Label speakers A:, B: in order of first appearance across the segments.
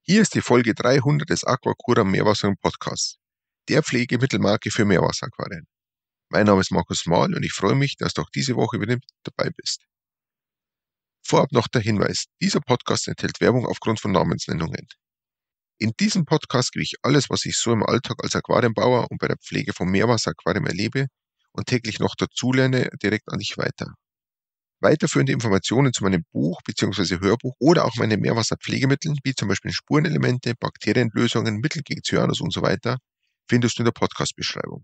A: Hier ist die Folge 300 des Aquacura Meerwasser Podcasts, der Pflegemittelmarke für Meerwasseraquarien. Mein Name ist Markus Mahl und ich freue mich, dass du auch diese Woche wieder mit dabei bist. Vorab noch der Hinweis, dieser Podcast enthält Werbung aufgrund von Namensnennungen. In diesem Podcast gebe ich alles, was ich so im Alltag als Aquariumbauer und bei der Pflege von Meerwasseraquarien erlebe und täglich noch dazulerne, direkt an dich weiter. Weiterführende Informationen zu meinem Buch bzw. Hörbuch oder auch meinen Meerwasserpflegemitteln, wie zum Beispiel Spurenelemente, Bakterienlösungen, Mittel gegen Cyanus und so weiter, findest du in der Podcast-Beschreibung.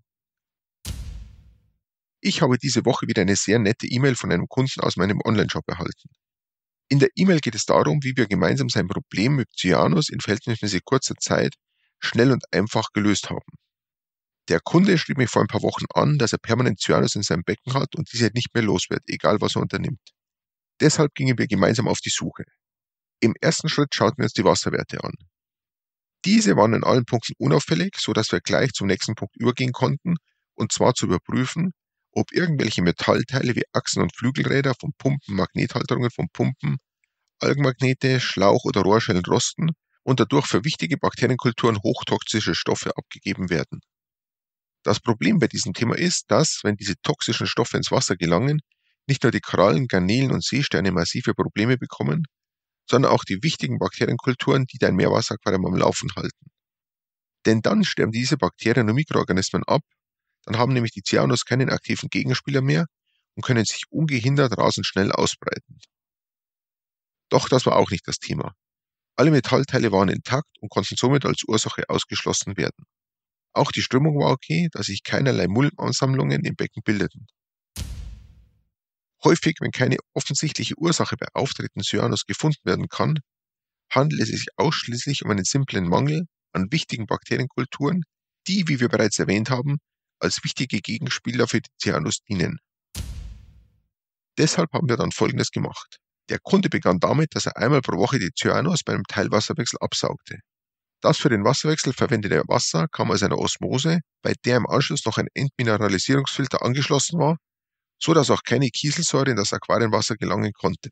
A: Ich habe diese Woche wieder eine sehr nette E-Mail von einem Kunden aus meinem Online-Shop erhalten. In der E-Mail geht es darum, wie wir gemeinsam sein Problem mit Cyanus in verhältnismäßig kurzer Zeit schnell und einfach gelöst haben. Der Kunde schrieb mich vor ein paar Wochen an, dass er permanent Cyanus in seinem Becken hat und diese nicht mehr los wird, egal was er unternimmt. Deshalb gingen wir gemeinsam auf die Suche. Im ersten Schritt schauten wir uns die Wasserwerte an. Diese waren in allen Punkten unauffällig, sodass wir gleich zum nächsten Punkt übergehen konnten, und zwar zu überprüfen, ob irgendwelche Metallteile wie Achsen und Flügelräder von Pumpen, Magnethalterungen von Pumpen, Algenmagnete, Schlauch- oder Rohrschellen rosten und dadurch für wichtige Bakterienkulturen hochtoxische Stoffe abgegeben werden. Das Problem bei diesem Thema ist, dass, wenn diese toxischen Stoffe ins Wasser gelangen, nicht nur die Korallen, Garnelen und Seesterne massive Probleme bekommen, sondern auch die wichtigen Bakterienkulturen, die dein Meerwasseraquarium am Laufen halten. Denn dann sterben diese Bakterien und Mikroorganismen ab, dann haben nämlich die Cyanus keinen aktiven Gegenspieler mehr und können sich ungehindert rasend schnell ausbreiten. Doch das war auch nicht das Thema. Alle Metallteile waren intakt und konnten somit als Ursache ausgeschlossen werden. Auch die Strömung war okay, da sich keinerlei Muldansammlungen im Becken bildeten. Häufig, wenn keine offensichtliche Ursache bei auftretendem Cyanus gefunden werden kann, handelt es sich ausschließlich um einen simplen Mangel an wichtigen Bakterienkulturen, die, wie wir bereits erwähnt haben, als wichtige Gegenspieler für die Cyanus dienen. Deshalb haben wir dann Folgendes gemacht. Der Kunde begann damit, dass er einmal pro Woche die Cyanus bei einem Teilwasserwechsel absaugte. Das für den Wasserwechsel verwendete Wasser kam aus einer Osmose, bei der im Anschluss noch ein Entmineralisierungsfilter angeschlossen war, so dass auch keine Kieselsäure in das Aquarienwasser gelangen konnte.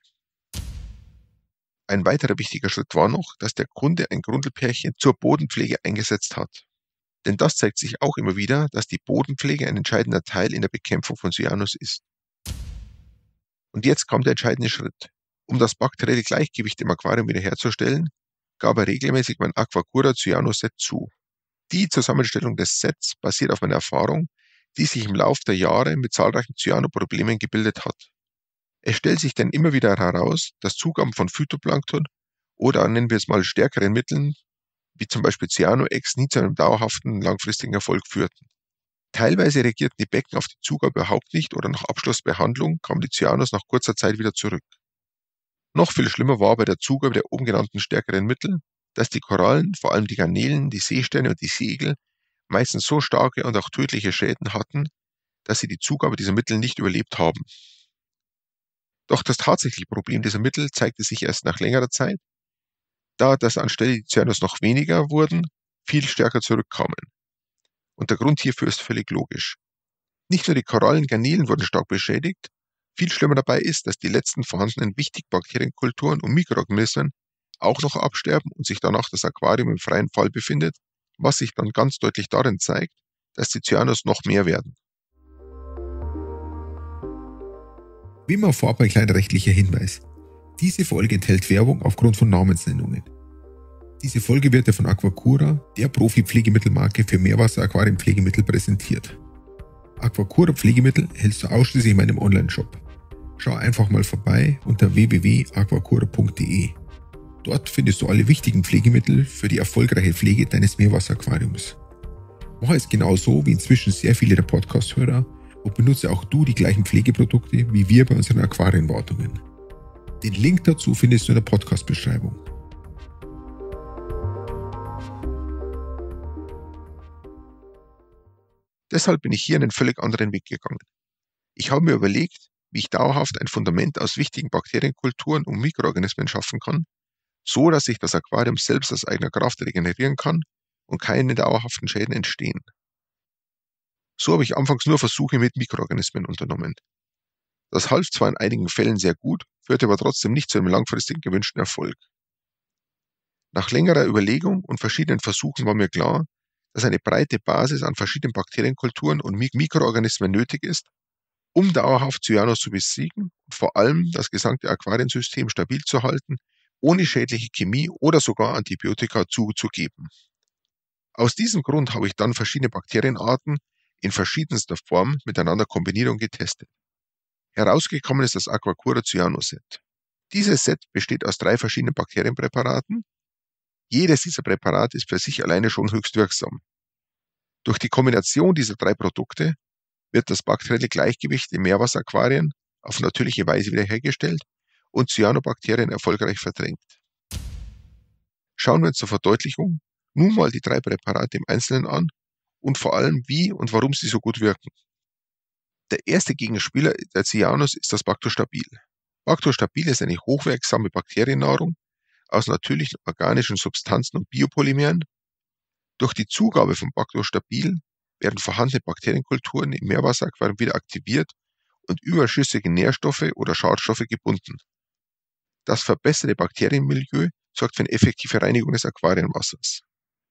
A: Ein weiterer wichtiger Schritt war noch, dass der Kunde ein Grundelpärchen zur Bodenpflege eingesetzt hat. Denn das zeigt sich auch immer wieder, dass die Bodenpflege ein entscheidender Teil in der Bekämpfung von Cyanus ist. Und jetzt kam der entscheidende Schritt. Um das bakterielle Gleichgewicht im Aquarium wiederherzustellen, gab er regelmäßig mein Aquacura Cyanus Set zu. Die Zusammenstellung des Sets basiert auf meiner Erfahrung, die sich im Laufe der Jahre mit zahlreichen Cyanoproblemen gebildet hat. Es stellt sich denn immer wieder heraus, dass Zugaben von Phytoplankton oder nennen wir es mal stärkeren Mitteln, wie zum Beispiel Cyano-X, nie zu einem dauerhaften, langfristigen Erfolg führten. Teilweise reagierten die Becken auf die Zugabe überhaupt nicht oder nach Abschlussbehandlung kamen die Cyanus nach kurzer Zeit wieder zurück. Noch viel schlimmer war bei der Zugabe der oben genannten stärkeren Mittel, dass die Korallen, vor allem die Garnelen, die Seesterne und die Seeigel, meistens so starke und auch tödliche Schäden hatten, dass sie die Zugabe dieser Mittel nicht überlebt haben. Doch das tatsächliche Problem dieser Mittel zeigte sich erst nach längerer Zeit, da dass anstelle die Cyanus noch weniger wurden, viel stärker zurückkamen. Und der Grund hierfür ist völlig logisch. Nicht nur die Korallen, Garnelen wurden stark beschädigt, viel schlimmer dabei ist, dass die letzten vorhandenen wichtigen Bakterienkulturen und Mikroorganismen auch noch absterben und sich danach das Aquarium im freien Fall befindet, was sich dann ganz deutlich darin zeigt, dass die Cyanus noch mehr werden.
B: Wie immer vorab ein kleiner rechtlicher Hinweis. Diese Folge enthält Werbung aufgrund von Namensnennungen. Diese Folge wird ja von Aquacura, der Profi-Pflegemittelmarke für Meerwasser-Aquarienpflegemittel, präsentiert. Aquacura Pflegemittel hältst du ausschließlich in meinem Online-Shop. Schau einfach mal vorbei unter www.aquacura.de. Dort findest du alle wichtigen Pflegemittel für die erfolgreiche Pflege deines Meerwasseraquariums. Mach es genauso wie inzwischen sehr viele der Podcast-Hörer und benutze auch du die gleichen Pflegeprodukte wie wir bei unseren Aquarienwartungen. Den Link dazu findest du in der Podcast-Beschreibung.
A: Deshalb bin ich hier einen völlig anderen Weg gegangen. Ich habe mir überlegt, wie ich dauerhaft ein Fundament aus wichtigen Bakterienkulturen und Mikroorganismen schaffen kann, so dass sich das Aquarium selbst aus eigener Kraft regenerieren kann und keine dauerhaften Schäden entstehen. So habe ich anfangs nur Versuche mit Mikroorganismen unternommen. Das half zwar in einigen Fällen sehr gut, führte aber trotzdem nicht zu einem langfristigen gewünschten Erfolg. Nach längerer Überlegung und verschiedenen Versuchen war mir klar, dass eine breite Basis an verschiedenen Bakterienkulturen und Mikroorganismen nötig ist, um dauerhaft Cyanus zu besiegen und vor allem das gesamte Aquariensystem stabil zu halten, ohne schädliche Chemie oder sogar Antibiotika zuzugeben. Aus diesem Grund habe ich dann verschiedene Bakterienarten in verschiedenster Form miteinander kombiniert und getestet. Herausgekommen ist das Aquacura Cyanus Set. Dieses Set besteht aus 3 verschiedenen Bakterienpräparaten. Jedes dieser Präparate ist für sich alleine schon höchst wirksam. Durch die Kombination dieser 3 Produkte wird das bakterielle Gleichgewicht in Meerwasseraquarien auf natürliche Weise wiederhergestellt und Cyanobakterien erfolgreich verdrängt. Schauen wir uns zur Verdeutlichung nun mal die 3 Präparate im Einzelnen an und vor allem, wie und warum sie so gut wirken. Der erste Gegenspieler der Cyanus ist das Bactostabil. Bactostabil ist eine hochwirksame Bakteriennahrung aus natürlichen organischen Substanzen und Biopolymeren. Durch die Zugabe von Bactostabil werden vorhandene Bakterienkulturen im Meerwasseraquarium wieder aktiviert und überschüssige Nährstoffe oder Schadstoffe gebunden. Das verbesserte Bakterienmilieu sorgt für eine effektive Reinigung des Aquarienwassers.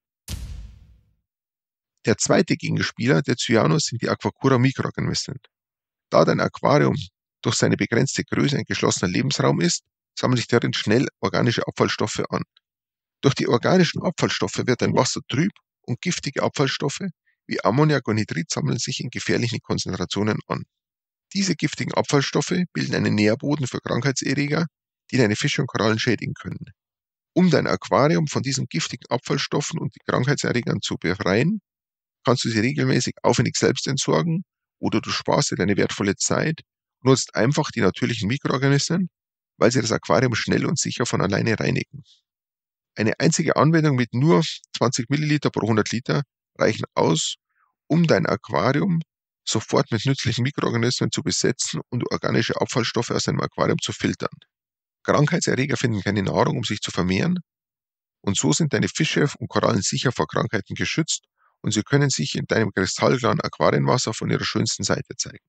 A: Der zweite Gegenspieler der Cyanus sind die Aquacura Mikroorganismen. Da dein Aquarium durch seine begrenzte Größe ein geschlossener Lebensraum ist, sammeln sich darin schnell organische Abfallstoffe an. Durch die organischen Abfallstoffe wird dein Wasser trüb und giftige Abfallstoffe wie Ammoniak und Nitrit sammeln sich in gefährlichen Konzentrationen an. Diese giftigen Abfallstoffe bilden einen Nährboden für Krankheitserreger, die deine Fische und Korallen schädigen können. Um dein Aquarium von diesen giftigen Abfallstoffen und Krankheitserregern zu befreien, kannst du sie regelmäßig aufwendig selbst entsorgen oder du sparst dir deine wertvolle Zeit und nutzt einfach die natürlichen Mikroorganismen, weil sie das Aquarium schnell und sicher von alleine reinigen. Eine einzige Anwendung mit nur 20 Milliliter pro 100 Liter reichen aus, um dein Aquarium sofort mit nützlichen Mikroorganismen zu besetzen und organische Abfallstoffe aus deinem Aquarium zu filtern. Krankheitserreger finden keine Nahrung, um sich zu vermehren, und so sind deine Fische und Korallen sicher vor Krankheiten geschützt und sie können sich in deinem kristallklaren Aquarienwasser von ihrer schönsten Seite zeigen.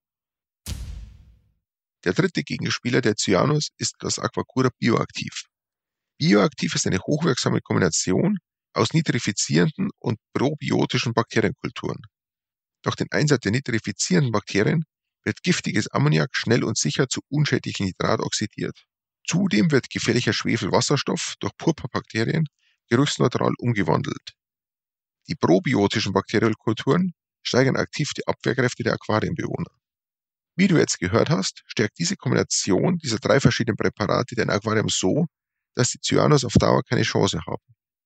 A: Der dritte Gegenspieler der Cyanus ist das Aquacura Bioaktiv. Bioaktiv ist eine hochwirksame Kombination aus nitrifizierenden und probiotischen Bakterienkulturen. Durch den Einsatz der nitrifizierenden Bakterien wird giftiges Ammoniak schnell und sicher zu unschädlichem Nitrat oxidiert. Zudem wird gefährlicher Schwefelwasserstoff durch Purpurbakterien geruchsneutral umgewandelt. Die probiotischen Bakterienkulturen steigern aktiv die Abwehrkräfte der Aquarienbewohner. Wie du jetzt gehört hast, stärkt diese Kombination dieser 3 verschiedenen Präparate dein Aquarium so, dass die Cyanus auf Dauer keine Chance haben.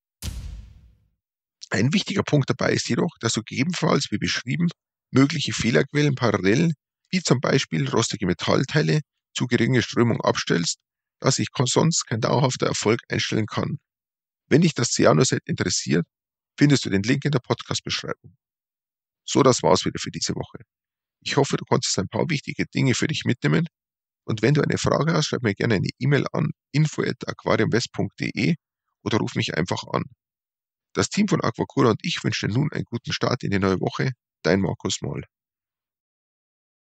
A: Ein wichtiger Punkt dabei ist jedoch, dass du gegebenenfalls, wie beschrieben, mögliche Fehlerquellen parallel, wie zum Beispiel rostige Metallteile, zu geringe Strömung abstellst, da sich sonst kein dauerhafter Erfolg einstellen kann. Wenn dich das Cyanus-Set interessiert, findest du den Link in der Podcast-Beschreibung. So, das war's wieder für diese Woche. Ich hoffe, du konntest ein paar wichtige Dinge für dich mitnehmen und wenn du eine Frage hast, schreib mir gerne eine E-Mail an info@aquariumwest.de oder ruf mich einfach an. Das Team von Aquacura und ich wünschen dir nun einen guten Start in die neue Woche. Dein Markus Moll.